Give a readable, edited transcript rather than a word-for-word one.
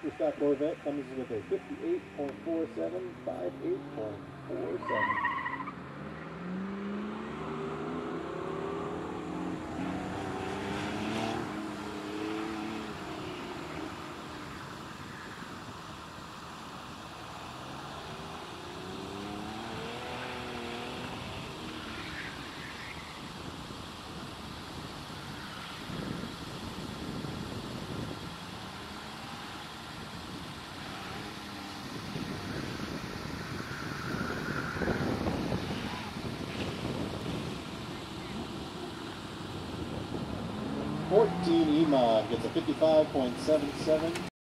Super Stock Corvette comes with a 58.47, 58.47. '14 EMOD gets a 55.77.